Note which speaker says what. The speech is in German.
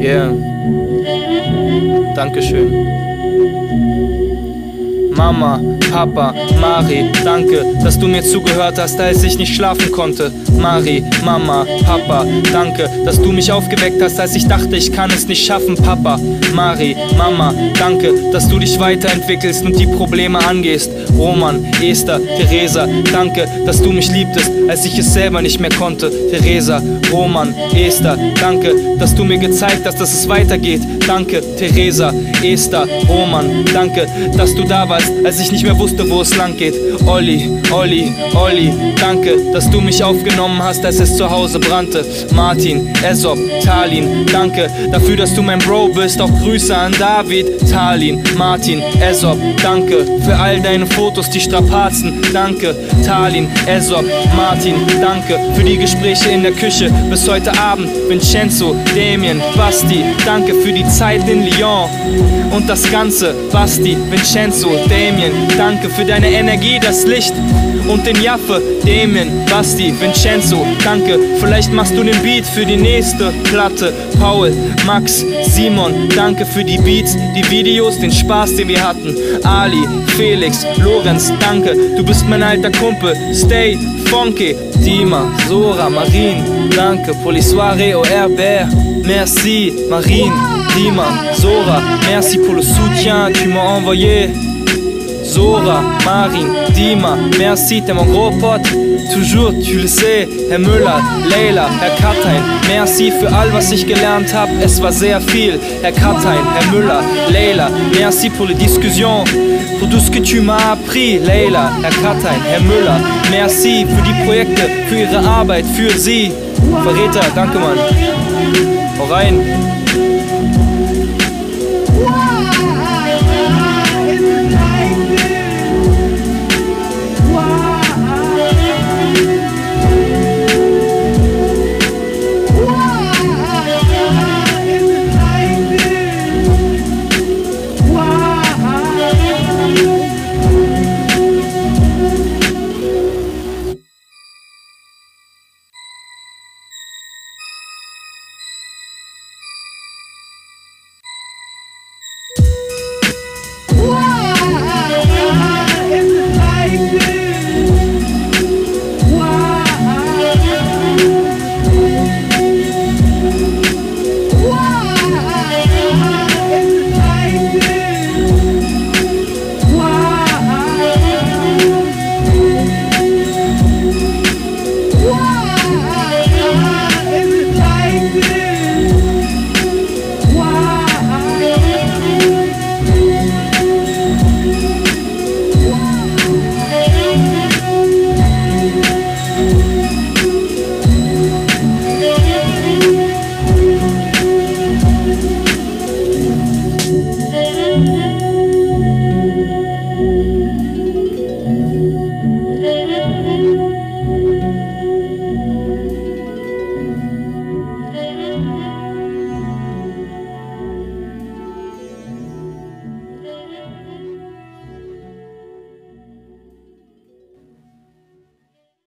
Speaker 1: Yeah. Dankeschön. Mama, Papa, Mari, danke, dass du mir zugehört hast, als ich nicht schlafen konnte. Mari, Mama, Papa, danke, dass du mich aufgeweckt hast, als ich dachte, ich kann es nicht schaffen. Papa, Mari, Mama, danke, dass du dich weiterentwickelst und die Probleme angehst. Roman, Esther, Theresa, danke, dass du mich liebtest, als ich es selber nicht mehr konnte. Theresa, Roman, Esther, danke, dass du mir gezeigt hast, dass es weitergeht. Danke, Theresa, Esther, Roman, danke, dass du da warst, als ich nicht mehr wusste, wo es lang geht. Olli, Olli, Olli, danke, dass du mich aufgenommen hast, als es zu Hause brannte. Martin, Esop, Talin, danke dafür, dass du mein Bro bist. Auch Grüße an David, Talin, Martin, Esop, danke für all deine Fotos, die Strapazen. Danke, Talin, Esop, Martin, danke für die Gespräche in der Küche bis heute Abend. Vincenzo, Damien, Basti, danke für die Zeit in Lyon und das Ganze. Basti, Vincenzo, Damien, danke für deine Energie, das Licht und den Jaffe. Damien, Basti, Vincenzo, danke. Vielleicht machst du den Beat für die nächste Platte. Paul, Max, Simon, danke für die Beats, die Videos, den Spaß, den wir hatten. Ali, Felix, Lorenz, danke, du bist mein alter Kumpel. Stay funky. Dima, Sora, Marine, danke. Pour les soirées au Herbert, merci. Marine, Dima, Sora, merci pour le soutien tu m'as envoyé. Sora, Marine, Dima, merci, t'es mon gros pote. Toujours, tu le sais. Herr Müller, Leila, Herr Katain, merci für all, was ich gelernt hab. Es war sehr viel. Herr Katain, Herr Müller, Leila, merci pour les discussions, pour tout ce que tu m'as appris. Leila, Herr Katain, Herr Müller, merci für die Projekte, für ihre Arbeit, für sie. Verräter, danke Mann. Hau rein.